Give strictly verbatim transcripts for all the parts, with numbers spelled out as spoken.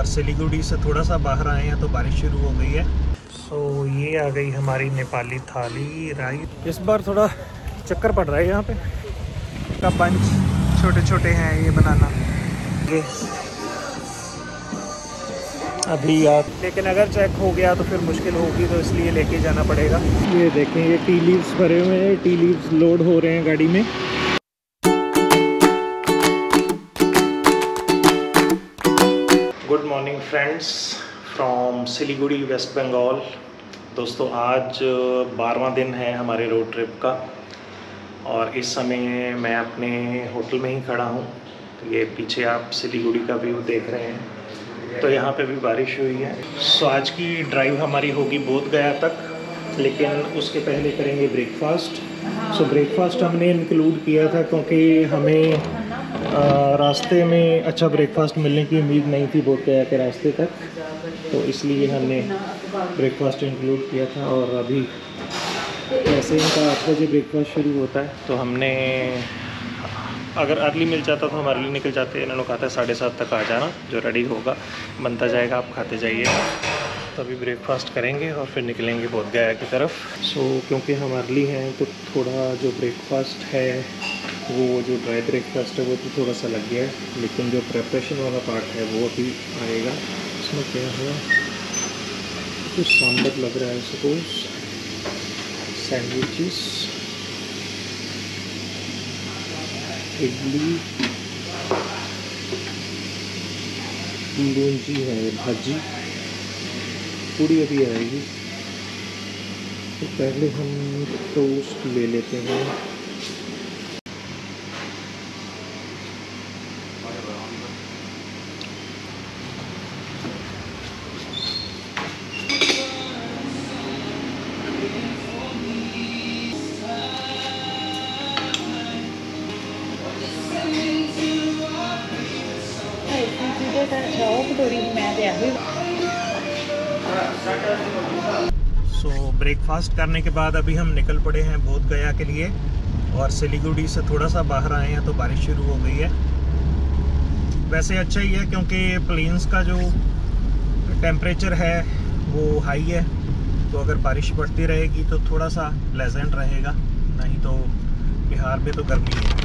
सिलीगुड़ी से थोड़ा सा बाहर आए हैं तो बारिश शुरू हो गई है। सो ये आ गई हमारी नेपाली थाली राइस। इस बार थोड़ा चक्कर पड़ रहा है यहाँ पे का बंच छोटे छोटे हैं ये बनाना ये अभी आप, लेकिन अगर चेक हो गया तो फिर मुश्किल होगी तो इसलिए लेके जाना पड़ेगा। ये देखें ये टी लीव्स भरे हुए हैं, टी लीव्स लोड हो रहे हैं गाड़ी में। Good morning friends from Siliguri West Bengal. दोस्तों आज बारहवां दिन है हमारे रोड ट्रिप का और इस समय मैं अपने होटल में ही खड़ा हूँ। तो ये पीछे आप सिलीगुड़ी का व्यू देख रहे हैं, तो यहाँ पे भी बारिश हुई है। सो आज की ड्राइव हमारी होगी बोध गया तक, लेकिन उसके पहले करेंगे ब्रेकफास्ट। सो ब्रेकफास्ट हमने इंक्लूड किया था क्योंकि हमें आ, रास्ते में अच्छा ब्रेकफास्ट मिलने की उम्मीद नहीं थी बोध गया के रास्ते तक, तो इसलिए हमने ब्रेकफास्ट इंक्लूड किया था। और अभी वैसे इनका आठ बजे ब्रेकफास्ट शुरू होता है, तो हमने अगर अर्ली मिल जाता तो हम अर्ली निकल जाते। इन्होंने कहा था साढ़े सात तक आ जाना, जो रेडी होगा बनता जाएगा, आप खाते जाइए। तो अभी ब्रेकफास्ट करेंगे और फिर निकलेंगे बोध गया की तरफ। सो so, क्योंकि हम अर्ली हैं तो थोड़ा जो ब्रेकफास्ट है वो जो ड्राई ब्रेकफास्ट है वो तो थोड़ा सा लग गया है, लेकिन जो प्रेपरेशन वाला पार्ट है वो अभी आएगा। इसमें क्या हुआ, कुछ सांभर लग रहा है, सपोज सैंडविचेस, इडली, लूंजी है, भाजी, पूड़ी अभी आएगी। तो पहले हम टोस्ट ले लेते हैं। सो so, ब्रेकफास्ट करने के बाद अभी हम निकल पड़े हैं बोध गया के लिए और सिलीगुड़ी से थोड़ा सा बाहर आए हैं तो बारिश शुरू हो गई है। वैसे अच्छा ही है क्योंकि प्लेन्स का जो टेम्परेचर है वो हाई है, तो अगर बारिश पड़ती रहेगी तो थोड़ा सा प्लेजेंट रहेगा, नहीं तो बिहार में तो गर्मी है।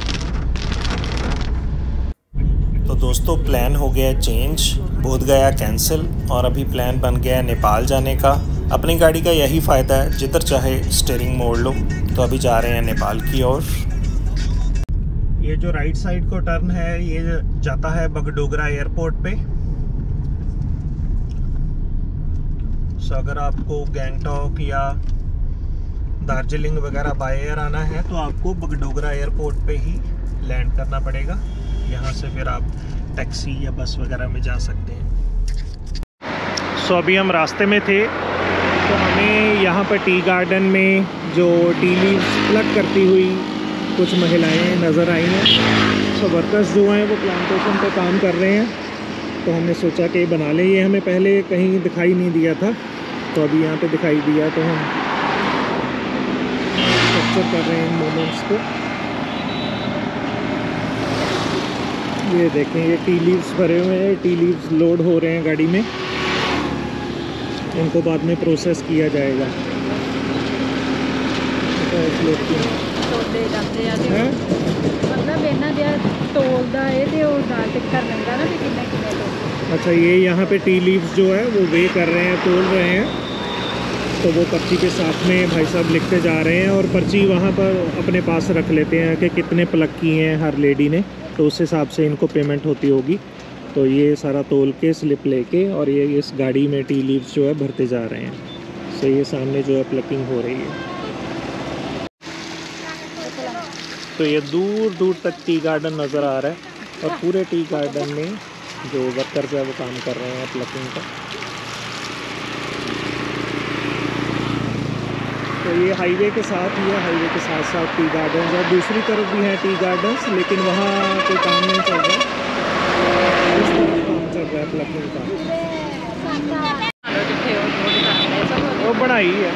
तो दोस्तों प्लान हो गया चेंज, बोध गया कैंसिल और अभी प्लान बन गया नेपाल जाने का। अपनी गाड़ी का यही फ़ायदा है, जिधर चाहे स्टीयरिंग मोड़ लो। तो अभी जा रहे हैं नेपाल की ओर। ये जो राइट साइड को टर्न है ये जाता है बगडोगरा एयरपोर्ट पे। सो अगर आपको गैंगटॉक या दार्जिलिंग वगैरह बाय एयर आना है तो आपको बगडोगरा एयरपोर्ट पे ही लैंड करना पड़ेगा। यहाँ से फिर आप टैक्सी या बस वगैरह में जा सकते हैं। सो अभी हम रास्ते में थे तो हमें यहाँ पर टी गार्डन में जो टी लीव्स प्लग करती हुई कुछ महिलाएं नज़र आई हैं। सो वर्कर्स जो हैं वो प्लांटेशन पे काम कर रहे हैं, तो हमने सोचा कि बना लें। ये हमें पहले कहीं दिखाई नहीं दिया था, तो अभी यहाँ पे दिखाई दिया, तो हम कैप्चर कर रहे हैं इन मोमेंट्स को। ये देखें ये टी लीव्स भरे हुए हैं, टी लीव्स लोड हो रहे हैं गाड़ी में, इनको बाद में प्रोसेस किया जाएगा। अच्छा ये यहाँ पे टी लीव्स जो है वो वे कर रहे हैं, तोल रहे हैं, तो वो पर्ची के साथ में भाई साहब लिखते जा रहे हैं और पर्ची वहाँ पर अपने पास रख लेते हैं कि कितने प्लग किए हैं हर लेडी ने, तो उस हिसाब से इनको पेमेंट होती होगी। तो ये सारा तोल के स्लिप लेके और ये इस गाड़ी में टी लीव्स जो है भरते जा रहे हैं। सो ये सामने जो है प्लकिंग हो रही है। तो ये दूर दूर तक टी गार्डन नज़र आ रहा है और पूरे टी गार्डन में जो वर्कर जो है वो काम कर रहे हैं प्लकिंग का। तो ये हाईवे के साथ ही है, हाईवे के साथ साथ टी गार्डन और दूसरी तरफ भी हैं टी गार्डन्स, लेकिन वहाँ कोई काम नहीं चल रहा, इस तरफ काम चल रहा है प्लकिंग का। वो बड़ा ही है।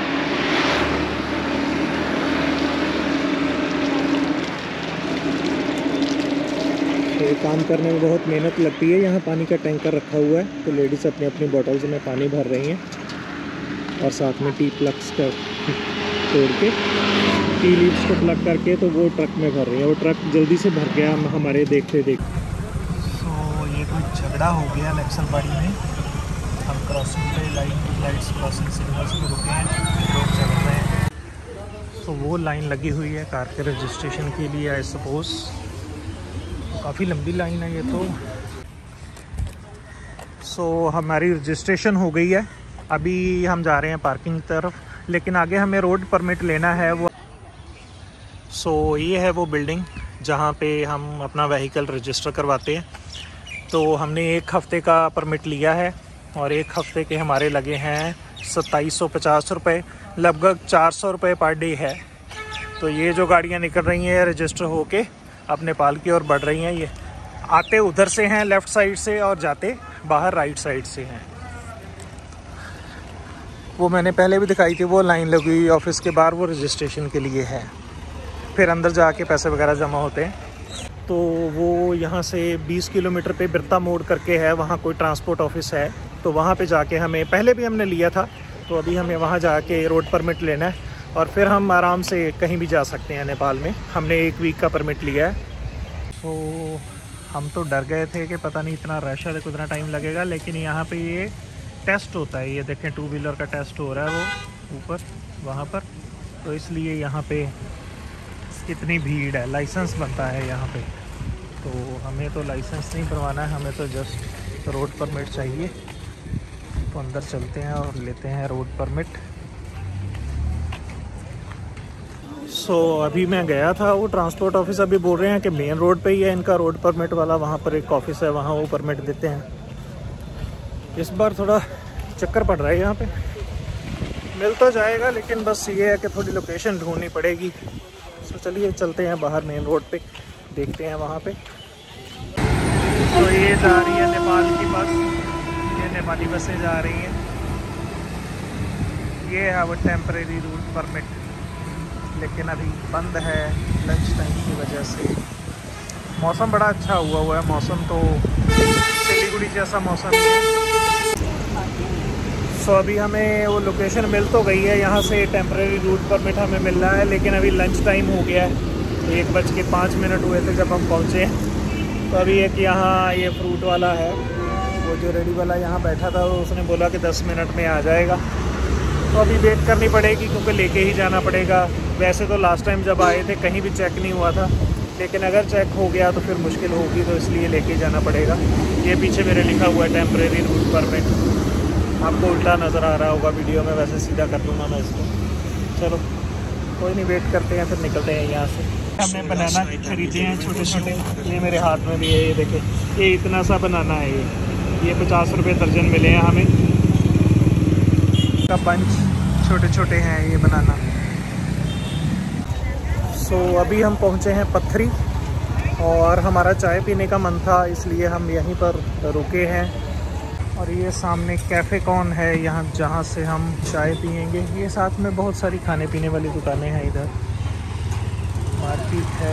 खेत काम करने में बहुत मेहनत लगती है। यहाँ पानी का टैंकर रखा हुआ है, तो लेडीज़ अपनी अपनी बॉटल्स में पानी भर रही हैं और साथ में टी प्लग्स का तोड़ के टी लीव्स को प्लग करके तो वो ट्रक में भर रही है। वो ट्रक जल्दी से भर गया हमारे देखते देखते। सो ये कोई झगड़ा हो गया नक्सलबाड़ी में। हम क्रॉसिंग पे लाइट लाइट्स क्रॉसिंग सिग्नल्स पे रुके हैं, लोग चल रहे हैं। तो वो लाइन लगी हुई है कार के रजिस्ट्रेशन के लिए आई सपोज़। तो काफ़ी लंबी लाइन है ये तो। सो so, हमारी रजिस्ट्रेशन हो गई है। अभी हम जा रहे हैं पार्किंग तरफ, लेकिन आगे हमें रोड परमिट लेना है। वो सो so, ये है वो बिल्डिंग जहाँ पे हम अपना व्हीकल रजिस्टर करवाते हैं। तो हमने एक हफ़्ते का परमिट लिया है और एक हफ़्ते के हमारे लगे हैं सत्ताईस सौ पचास रुपये, लगभग चार सौ रुपये पर डे है। तो ये जो गाड़ियाँ निकल रही हैं रजिस्टर होके अब नेपाल की ओर बढ़ रही हैं। ये आते उधर से हैं लेफ़्ट साइड से और जाते बाहर राइट साइड से हैं। वो मैंने पहले भी दिखाई थी, वो लाइन लगी हुई ऑफिस के बाहर, वो रजिस्ट्रेशन के लिए है। फिर अंदर जाके पैसे वगैरह जमा होते हैं। तो वो यहाँ से बीस किलोमीटर पे बिरता मोड़ करके है, वहाँ कोई ट्रांसपोर्ट ऑफिस है। तो वहाँ पे जाके हमें, पहले भी हमने लिया था, तो अभी हमें वहाँ जाके रोड परमिट लेना है और फिर हम आराम से कहीं भी जा सकते हैं नेपाल में। हमने एक वीक का परमिट लिया है। तो हम तो डर गए थे कि पता नहीं इतना रश है, कितना टाइम लगेगा, लेकिन यहाँ पे ये टेस्ट होता है। ये देखें टू व्हीलर का टेस्ट हो रहा है वो ऊपर वहाँ पर, तो इसलिए यहाँ पे इतनी भीड़ है। लाइसेंस बनता है यहाँ पे, तो हमें तो लाइसेंस नहीं बनवाना है, हमें तो जस्ट रोड परमिट चाहिए। तो अंदर चलते हैं और लेते हैं रोड परमिट। सो so, अभी मैं गया था वो ट्रांसपोर्ट ऑफिस, अभी बोल रहे हैं कि मेन रोड पे ही है इनका रोड परमिट वाला, वहाँ पर एक ऑफिस है, वहाँ वो परमिट देते हैं। इस बार थोड़ा चक्कर पड़ रहा है यहाँ पे, मिल तो जाएगा लेकिन बस ये है कि थोड़ी लोकेशन ढूंढनी पड़ेगी। तो चलिए चलते हैं बाहर मेन रोड पे, देखते हैं वहाँ पे। तो ये जा रही है नेपाल की बस, ये नेपाली बसें जा रही हैं। ये है वो टेम्परेरी रूट परमिट, लेकिन अभी बंद है लंच टाइम की वजह से। मौसम बड़ा अच्छा हुआ हुआ है, मौसम तो सिलीगुड़ी जैसा मौसम है। सो so, अभी हमें वो लोकेशन मिल तो गई है, यहाँ से टेम्परेरी रूट परमिट हमें मिल रहा है, लेकिन अभी लंच टाइम हो गया है। एक बज के पाँच मिनट हुए थे जब हम पहुँचे। तो अभी एक यहाँ ये फ्रूट वाला है, वो जो रेडी वाला यहाँ बैठा था, उसने बोला कि दस मिनट में आ जाएगा। तो अभी वेट करनी पड़ेगी क्योंकि लेके ही जाना पड़ेगा। वैसे तो लास्ट टाइम जब आए थे कहीं भी चेक नहीं हुआ था, लेकिन अगर चेक हो गया तो फिर मुश्किल होगी, तो इसलिए लेके जाना पड़ेगा। ये पीछे मेरे लिखा हुआ है टेम्परेरी रूट परमिट, आपको उल्टा नज़र आ रहा होगा वीडियो में, वैसे सीधा कर दूँगा मैं इसको। चलो कोई नहीं, वेट करते हैं, फिर निकलते हैं यहाँ से। हमने बनाना खरीदे हैं छोटे छोटे, ये मेरे हाथ में भी है, ये देखें, ये इतना सा बनाना है। ये ये पचास रुपये दर्जन मिले हैं हमें का बंच, छोटे छोटे हैं ये बनाना। सो so, अभी हम पहुँचे हैं पत्थरी और हमारा चाय पीने का मन था, इसलिए हम यहीं पर रुके हैं। और ये सामने कैफ़े कॉन है यहाँ, जहाँ से हम चाय पियेंगे। ये साथ में बहुत सारी खाने पीने वाली दुकानें हैं, इधर मार्केट है।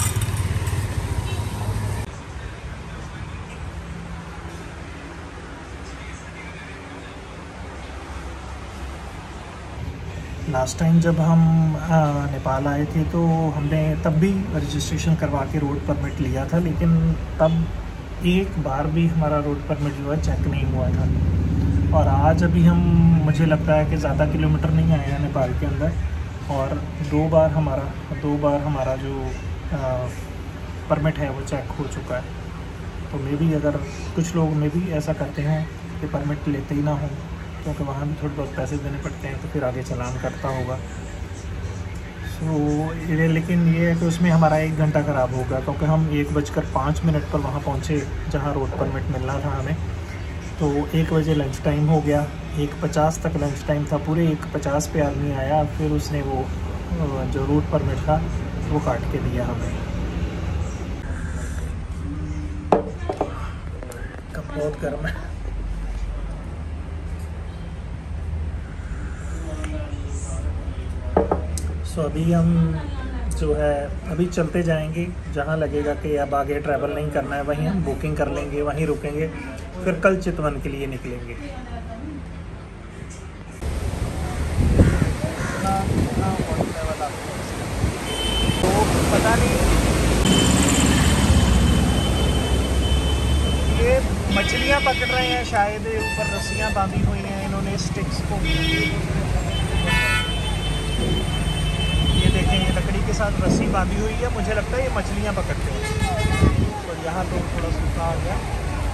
लास्ट टाइम जब हम नेपाल आए थे तो हमने तब भी रजिस्ट्रेशन करवा के रोड परमिट लिया था, लेकिन तब एक बार भी हमारा रोड परमिट जो है चेक नहीं हुआ था। और आज अभी हम, मुझे लगता है कि ज़्यादा किलोमीटर नहीं आए हैं नेपाल के अंदर, और दो बार हमारा दो बार हमारा जो परमिट है वो चेक हो चुका है। तो मे भी अगर कुछ लोग में भी ऐसा करते हैं कि परमिट लेते ही ना हो, क्योंकि वहाँ भी थोड़े बहुत पैसे देने पड़ते हैं, तो फिर आगे चलान करता होगा। सो ये, लेकिन ये है कि उसमें हमारा एक घंटा ख़राब होगा, क्योंकि हम एक बजकर पाँच मिनट पर वहाँ पहुँचे जहाँ रोड परमिट मिलना था हमें। तो एक बजे लंच टाइम हो गया, एक पचास तक लंच टाइम था, पूरे एक पचास पे आदमी आया, फिर उसने वो जो रोड परमिट था वो काट के दिया हमें। कब बहुत गर्म है। सो so, अभी हम जो है अभी चलते जाएंगे, जहाँ लगेगा कि अब आगे ट्रैवल नहीं करना है वहीं हम बुकिंग कर लेंगे, वहीं रुकेंगे, फिर कल चितवन के लिए निकलेंगे। तो पता नहीं ये मछलियाँ पकड़ रहे हैं शायद, ऊपर रस्सियाँ बांधी हुई हैं इन्होंने स्टिक्स को। ये देखें, ये लकड़ी के साथ रस्सी बांधी हुई है, मुझे लगता है ये मछलियाँ पकड़ते हैं। तो यहाँ तो थोड़ा सूखा आ गया।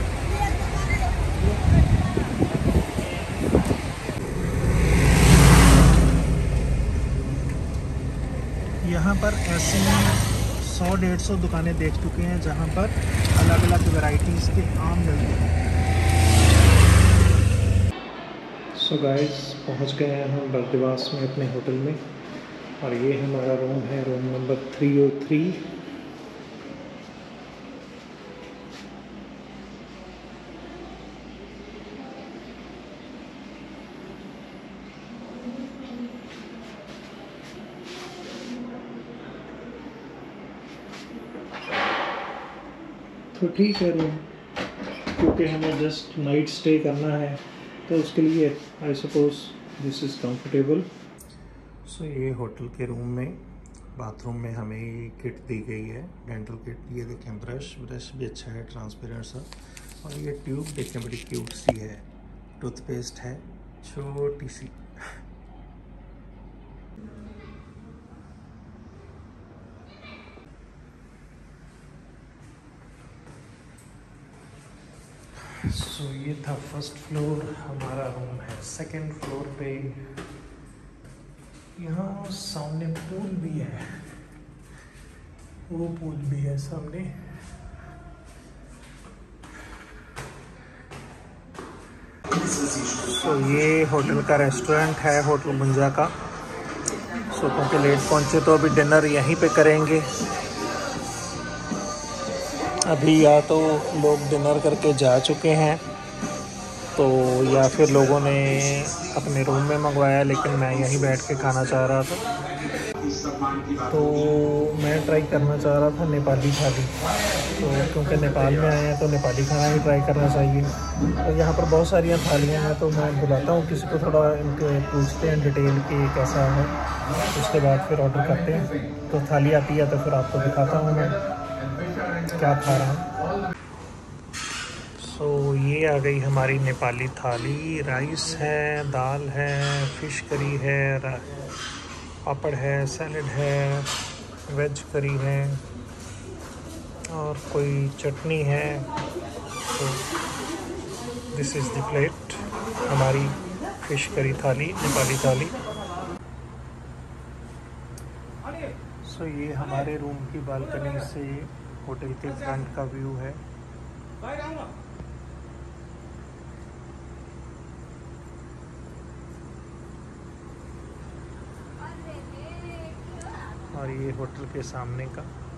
यहाँ पर ऐसी सौ डेढ़ सौ दुकानें देख चुके हैं जहाँ पर अलग अलग वैरायटीज़ के आम मिलते हैं। सो गाइस, पहुँच गए हैं हम बर्दिवास में अपने होटल में, और ये हमारा रूम है, room number three O three. तो ठीक है रूम, क्योंकि हमें जस्ट नाइट स्टे करना है तो उसके लिए I suppose this is comfortable. So ये होटल के रूम में बाथरूम में हमें किट दी गई है, डेंटल किट। ये देखें, ब्रश ब्रश भी अच्छा है, ट्रांसपेरेंट सा। और ये ट्यूब देखें, बड़ी क्यूट सी है। टूथपेस्ट है छोटी सी। सो so, ये था फर्स्ट फ्लोर, हमारा रूम है सेकंड फ्लोर पे। यहाँ सामने पूल भी है, वो पूल भी है सामने। सो so, ये होटल का रेस्टोरेंट है, होटल मुंजा का। सो so, क्योंकि लेट पहुँचे तो अभी डिनर यहीं पे करेंगे। अभी या तो लोग डिनर करके जा चुके हैं, तो या फिर लोगों ने अपने रूम में मंगवाया, लेकिन मैं यहीं बैठ के खाना चाह रहा था। तो मैं ट्राई करना चाह रहा था नेपाली थाली। तो क्योंकि नेपाल में आए हैं तो नेपाली खाना भी ट्राई करना चाहिए। तो यहाँ पर बहुत सारी थालियाँ हैं, तो मैं बुलाता हूँ किसी को, थोड़ा इनके पूछते हैं डिटेल कि कैसा है, उसके बाद फिर ऑर्डर करते हैं। तो थाली आती है तो फिर आपको दिखाता हूँ मैं क्या खा रहा हूँ। सो so, ये आ गई हमारी नेपाली थाली। राइस है, दाल है, फिश करी है, पापड़ है, सैलड है, वेज करी है और कोई चटनी है। तो दिस इज़ द प्लेट, हमारी फिश करी थाली, नेपाली थाली। सो so, ये हमारे रूम की बालकनी से होटल के फ्रंट का व्यू है। और ये होटल के सामने का